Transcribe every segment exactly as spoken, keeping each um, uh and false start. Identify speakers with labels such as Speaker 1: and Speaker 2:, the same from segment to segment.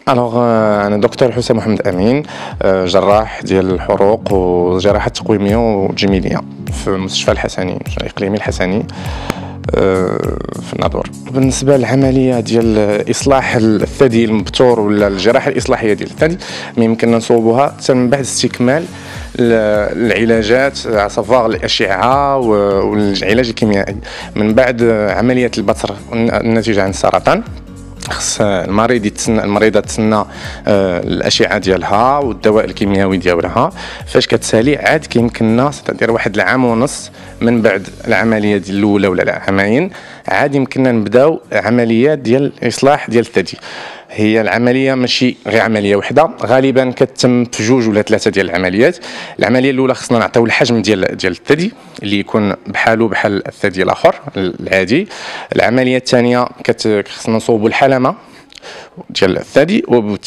Speaker 1: الوغ انا دكتور حسام محمد امين، جراح ديال الحروق وجراحه تقويميه وتجميليه في مستشفى الحسني الاقليمي الحسني في الناظور. بالنسبه للعمليه ديال اصلاح الثدي المبتور ولا الجراحه الاصلاحيه ديال الثدي، يمكننا نصوبوها من بعد استكمال العلاجات عصفاغ الاشعه والعلاج الكيميائي. من بعد عمليه البتر الناتجه عن السرطان، خص المريض يتسنى المريضه تسنى آه الاشعه ديالها والدواء الكيميائي ديالها. فاش كتسالي عاد كيمكننا تدير واحد العام ونص من بعد العمليه ديال الاولى ولا العامين، عاد يمكننا نبداو عمليات ديال الاصلاح ديال الثدي. هي العمليه ماشي غير عمليه وحده، غالبا كتتم في جوج ولا ثلاثه ديال العمليات. العمليه الاولى خصنا نعطيو الحجم ديال ديال الثدي اللي يكون بحالو بحال الثدي الاخر العادي. العمليه الثانيه خصنا نصوبوا الحلمه ديال الثدي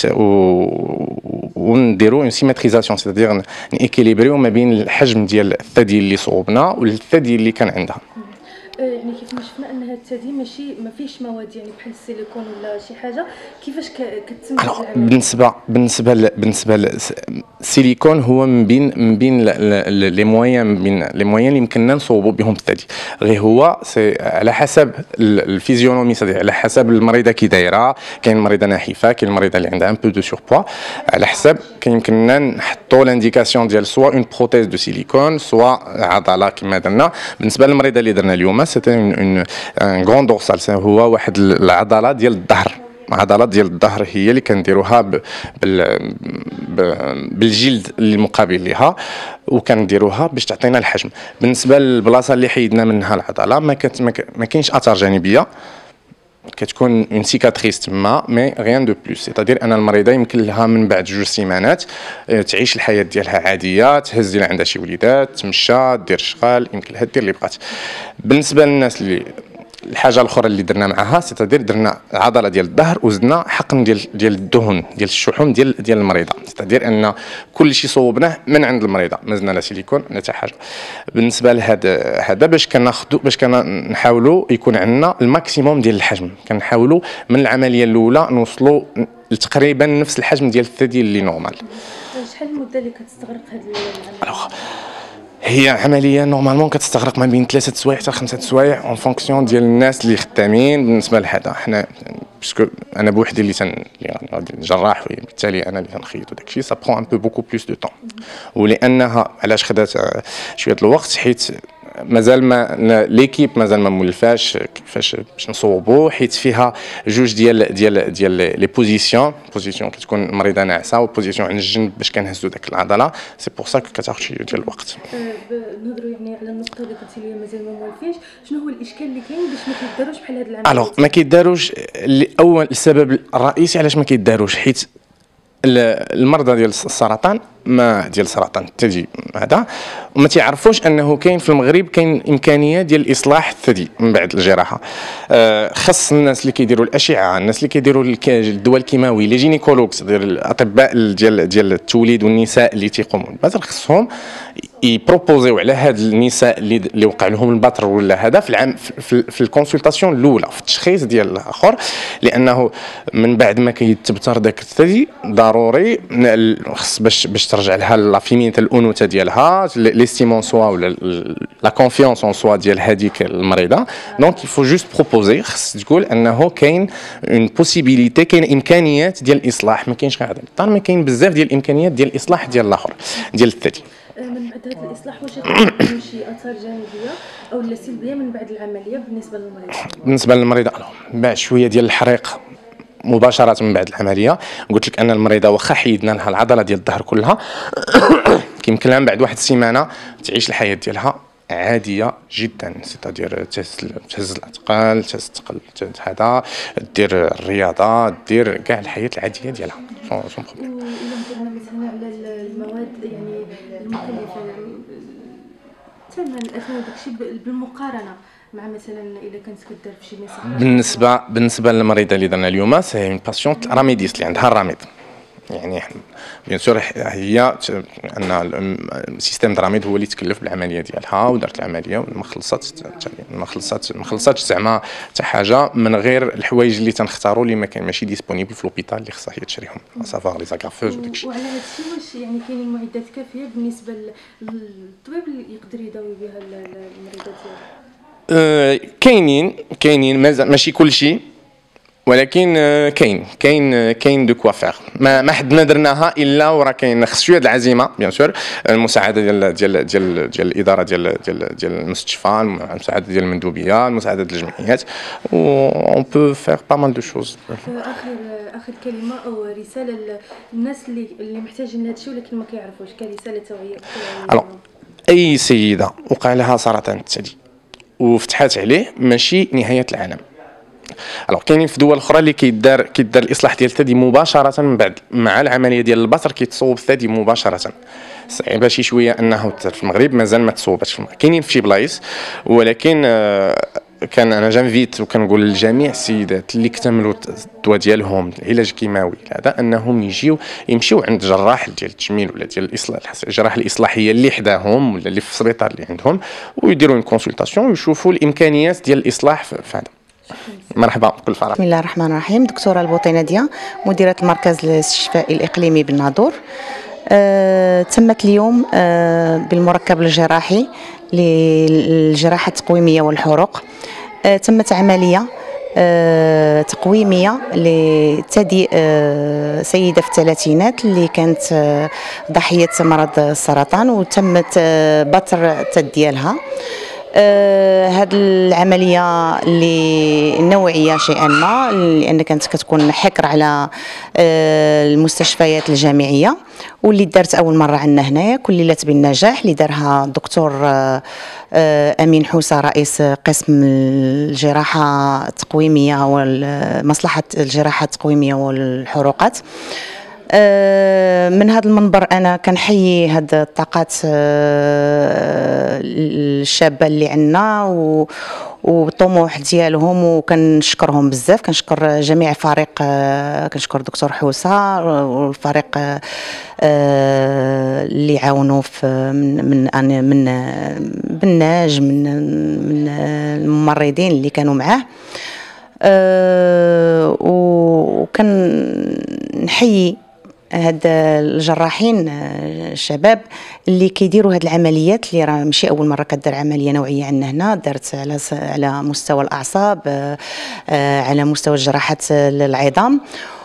Speaker 1: ونديروا اون سيمتريزاسيون، سيتادير نيكيليبريو ما بين الحجم ديال الثدي اللي صوبنا والثدي اللي كان عندها.
Speaker 2: يعني كيف ما شفنا ان هذا الثدي ماشي ما فيش مواد يعني بحال السيليكون ولا شي حاجه، كيفاش كتم العمليه؟
Speaker 1: بالنسبه بالنسبه ل... بالنسبه السيليكون هو من بين من بين لي مويان من بين لي مويان اللي يمكننا نصوبوا بهم الثدي، غير هو سي على حسب الفيزيونومي، سي على حسب المريضه كي دايره. كاين مريضه نحيفه، كاين المريضه اللي عندها ان بو دو سور بوا، على حسب كيمكننا نحطوا لانديكاسيون ديال سوا اون بروتيز دو سيليكون سوا عضله كما درنا. بالنسبه للمريضه اللي درنا اليوم سيتي اون ان غون دورسال، هو واحد العضله ديال الظهر. عضلات ديال الظهر هي اللي كنديروها بالجلد اللي مقابل ليها، وكنديروها باش تعطينا الحجم. بالنسبه للبلاصه اللي حيدنا منها العضله ما كانت ما كاينش اثار جانبيه، كتكون اون سيكاتريس تما مي غيان دو بلوس. سيتادير ان المريضه يمكن لها من بعد جوج سيمانات تعيش الحياه ديالها عاديه، تهز الا عندها شي وليدات، تمشى، دير شغال، يمكن لها دير اللي بغات. بالنسبه للناس اللي الحاجه الاخرى اللي درنا معها سيتادير درنا عضله ديال الظهر وزدنا حقن ديال ديال الدهن ديال الشحوم ديال ديال المريضه. سيتادير ان كل شيء صوبناه من عند المريضه، ما زدنا لا سيليكون لا حتى حاجه. بالنسبه لهذا هذا باش كناخذوا باش كنحاولوا يكون عندنا الماكسيموم ديال الحجم، كنحاولوا من العمليه الاولى نوصلوا تقريبا نفس الحجم ديال الثدي اللي نورمال.
Speaker 2: شحال المده اللي كتستغرق هذه العمليه؟
Speaker 1: هي عمليه نورمالمون كتستغرق ما بين ثلاثه سوايع حتى خمسه سوايع اون فونكسيون ديال الناس اللي خدامين. بالنسبه لهذا حنا باسكو انا بوحدي اللي تن يعني جراح، وبالتالي انا اللي تنخيط وداكشي سا برون ان بو بوكو بلوس دو طون. ولانها علاش خدات شويه الوقت حيت مازال ما ليكيب مازال ما مولفاش كيفاش باش نصوبوا، حيت فيها جوج ديال ديال ديال لي بوزيسيون بوزيسيون كتكون المريضه ناعسه وبوزيسيون عند الجنب باش كنهزوا داك العضله. سي بور سا كتاخذ شي ديال الوقت.
Speaker 2: نهضروا يعني على النقطه اللي قلتي لي مازال ما مولفينش، شنو هو الاشكال اللي كاين باش ما كيداروش بحال هاد العمليات؟
Speaker 1: الوغ ما كيداروش اول السبب الرئيسي علاش ما كيداروش حيت المرضى ديال السرطان ما ديال سرطان الثدي هذا وما تيعرفوش انه كاين في المغرب كاين امكانيه ديال اصلاح الثدي من بعد الجراحه. أه خص الناس اللي كيديروا الاشعه، الناس اللي كيديروا الدواء الكيماوي، لي جينيكولوجز ديال الاطباء ديال ديال التوليد والنساء اللي تيقوموا بالبتر، خصهم يبروبوزيو على هاد النساء اللي اللي وقع لهم البتر ولا هذا في العام في, في الكونسلطاسيون الاولى في التشخيص ديال الاخر، لانه من بعد ما كيتبتر داك الثدي ضروري خص باش باش ترجع لها لا فيمينه الانوثه ديالها، ليستيمون سوا ولا لا كونفيونس اون سوا ديال هذيك المريضه. دونك يفو جوست بروبوزي، خص تقول انه كاين اون بوسيبيليتي، كاين امكانيات ديال الاصلاح، ما كاينش غير هذا الطار، ما كاين بزاف ديال الامكانيات ديال الاصلاح ديال الاخر ديال الثدي.
Speaker 2: من بعد هذا الاصلاح واش كاين شي اثار جانبيه او لا سلبيه من بعد العمليه بالنسبه للمريض؟ بالنسبه
Speaker 1: للمريضه بعد شويه ديال الحريق مباشره من بعد العمليه. قلت لك ان المريضه واخا حيدنا لها العضله ديال الظهر كلها كيمكن لها من بعد واحد السيمانه تعيش الحياه ديالها عاديه جدا، سيتادير تهز الاثقال، تستقل هذا، دير الرياضه، دير كاع الحياه العاديه ديالها سون بروبليم.
Speaker 2: الا هضرنا مثلا على المواد يعني المكلفه ثمن الاثمان داكشي بالمقارنه مع مثلا اذا كانت كدار في شي مساحه.
Speaker 1: بالنسبه بالنسبه للمريضه اللي درنا اليوم سي اون باسيونت راميديس اللي عندها الراميد، يعني بيان سور هي ان السيستم دراميد هو اللي تكلف بالعمليه ديالها ودارت العمليه وما خلصات ما خلصات ما خلصاتش زعما حتى حاجه من غير الحوايج اللي تنختاروا اللي ما كان ماشي ديسپونيبل في لوبيتال اللي خصها هي تشريهم سافار لي زاكافوز وداك الشيء.
Speaker 2: وعلى هذا الشيء واش يعني كاينين معدات كافيه بالنسبه للطبيب اللي يقدر يداوي بها المريضات ديالو؟
Speaker 1: كاينين كاينين ماشي كل شيء ولكن كاين كاين كاين دو كوا فيغ ما ما حدنا درناها الا وراه كاين خص شويه د العزيمه بيان سور المساعده ديال ديال ديال ديال الاداره ديال ديال ديال المستشفى المساعده ديال المندوبيه المساعده ديال الجمعيات و اون بو فيغ با مال دو شوز.
Speaker 2: اخر اخر كلمه او رساله للناس اللي اللي محتاجين لهذا الشيء ولكن ما كيعرفوش كرساله توعيه.
Speaker 1: الو اي سيده وقع لها سرطان الثدي وفتحات عليه ماشي نهايه العالم. الوغ كاينين في دول اخرى اللي كيدار كيدار الاصلاح ديال الثدي مباشره من بعد مع العمليه ديال البصر كيتصوب الثدي مباشره. صعيبه شي شويه انه في المغرب مازال ما تصوبش، كاينين في شي بلايص ولكن كان انا جانفيت وكنقول للجميع السيدات اللي اكتملوا الدواء ديالهم العلاج الكيماوي هذا انهم يجيو يمشيو عند جراح ديال التجميل ولا ديال الاصلاح الجراحه الاصلاحيه اللي حداهم ولا اللي في السبيطار اللي عندهم ويديروا اون كونسلطاسيون ويشوفوا الامكانيات ديال الاصلاح في هذا. مرحبا بكل فرح.
Speaker 3: بسم الله الرحمن الرحيم. دكتوره البوطي ناديه مديره المركز الاستشفائي الاقليمي بالناظور. أه تمت اليوم أه بالمركب الجراحي للجراحه التقويميه والحروق. أه تمت عمليه أه تقويميه لثدي أه سيده في الثلاثينات اللي كانت أه ضحيه مرض السرطان وتمت أه بتر الثدي ديالها. آه هاد العمليه اللي نوعيه شيئا ما لان كانت كتكون حكر على آه المستشفيات الجامعيه واللي دارت اول مره عندنا هنايا كللت بالنجاح اللي دارها الدكتور آه آه امين حوسه رئيس قسم الجراحه التقويميه ومصلحه الجراحه التقويميه والحروقات. من هذا المنبر انا كنحيي هاد الطاقات الشابه اللي عندنا والطموح ديالهم وكنشكرهم بزاف. كنشكر جميع الفريق، كنشكر دكتور حوسه والفريق اللي عاونوا في من من من بناج من من الممرضين اللي كانوا معاه. وكنحيي هاد الجراحين الشباب اللي كيديروا هاد العمليات اللي راه ماشي اول مره كدار عمليه نوعيه عندنا هنا، دارت على على مستوى الاعصاب على مستوى الجراحات العظام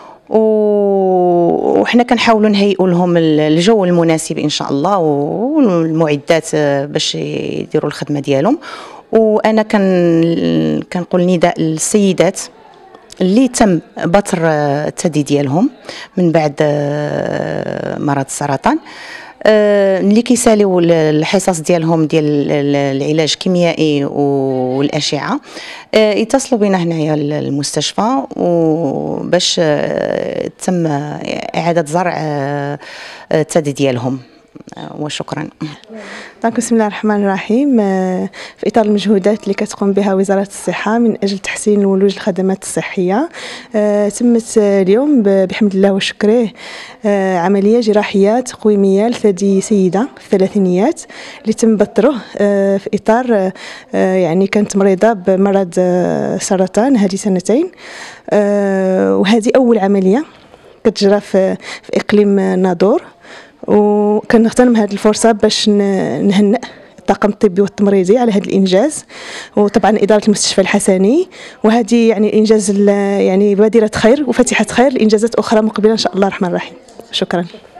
Speaker 3: وحنا كنحاولوا نهيئوا لهم الجو المناسب ان شاء الله والمعدات باش يديروا الخدمه ديالهم. وانا كان كنقول نداء للسيدات اللي تم بتر الثدي ديالهم من بعد مرض السرطان اللي كيساليو الحصص ديالهم ديال العلاج الكيميائي والاشعه يتصلوا بنا هنايا المستشفى وباش تم اعاده زرع الثدي ديالهم. وشكرا.
Speaker 4: بسم الله الرحمن الرحيم. في اطار المجهودات اللي كتقوم بها وزاره الصحه من اجل تحسين الولوج الخدمات الصحيه تمت اليوم بحمد الله وشكره عمليه جراحيه تقويميه لثدي سيده في الثلاثينيات اللي تم بتره في اطار يعني كانت مريضه بمرض سرطان هذه سنتين، وهذه اول عمليه كتجرى في اقليم ناظور. وكنغتنم هذه الفرصه باش نهنئ الطاقم الطبي والتمريضي على هذا الانجاز وطبعا اداره المستشفى الحسني، وهذه يعني انجاز يعني بادره خير وفاتحه خير لانجازات اخرى مقبله ان شاء الله الرحمن الرحيم. شكرا.